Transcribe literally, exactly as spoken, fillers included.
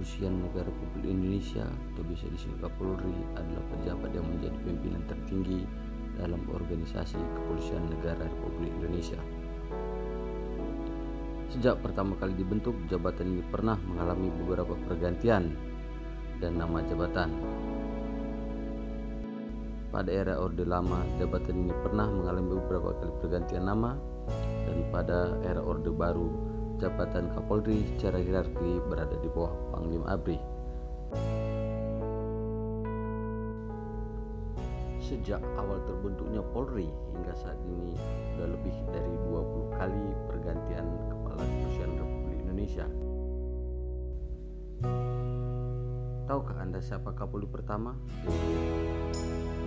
Kepolisian Negara Republik Indonesia atau bisa disingkat Kapolri adalah pejabat yang menjadi pimpinan tertinggi dalam organisasi Kepolisian Negara Republik Indonesia. Sejak pertama kali dibentuk, jabatan ini pernah mengalami beberapa pergantian dan nama jabatan. Pada era Orde Lama, jabatan ini pernah mengalami beberapa kali pergantian nama, dan pada era Orde Baru, jabatan Kapolri secara hierarki berada di bawah Panglima A B R I. Sejak awal terbentuknya Polri hingga saat ini sudah lebih dari dua puluh kali pergantian Kepala Kepolisian Republik Indonesia. Tahukah Anda siapa Kapolri pertama?